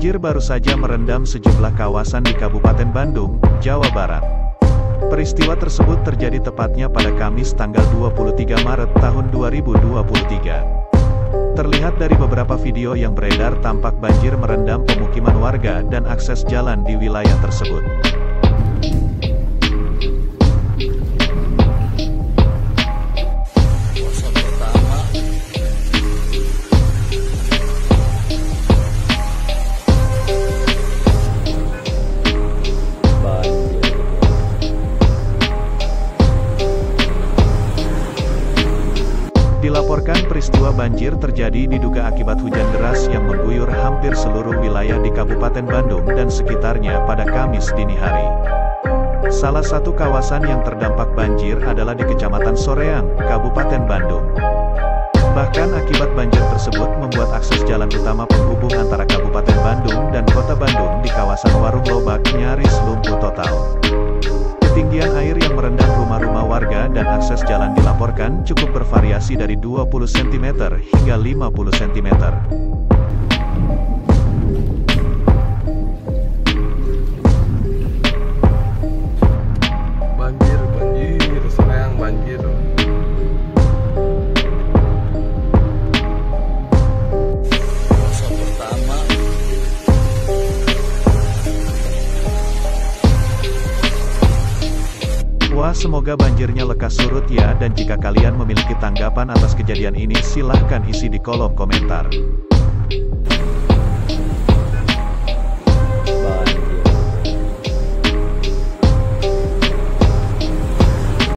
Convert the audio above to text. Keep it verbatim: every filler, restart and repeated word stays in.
Banjir baru saja merendam sejumlah kawasan di Kabupaten Bandung, Jawa Barat. Peristiwa tersebut terjadi tepatnya pada Kamis tanggal dua puluh tiga Maret tahun dua ribu dua puluh tiga. Terlihat dari beberapa video yang beredar tampak banjir merendam pemukiman warga dan akses jalan di wilayah tersebut. Dilaporkan peristiwa banjir terjadi diduga akibat hujan deras yang mengguyur hampir seluruh wilayah di Kabupaten Bandung dan sekitarnya pada Kamis dini hari. Salah satu kawasan yang terdampak banjir adalah di Kecamatan Soreang, Kabupaten Bandung. Bahkan akibat banjir tersebut membuat akses jalan utama penghubung antara Kabupaten Bandung dan Kota Bandung di kawasan Warung Lobak nyaris lumpuh total. Ketinggian air yang merendam rumah-rumah warga dan akses jalan dilaporkan cukup bervariasi dari dua puluh sentimeter hingga lima puluh sentimeter. Banjir, banjir, Soreang banjir. Masa pertama. Wah, semoga banjirnya lekas surut ya, dan jika kalian memiliki tanggapan atas kejadian ini silahkan isi di kolom komentar.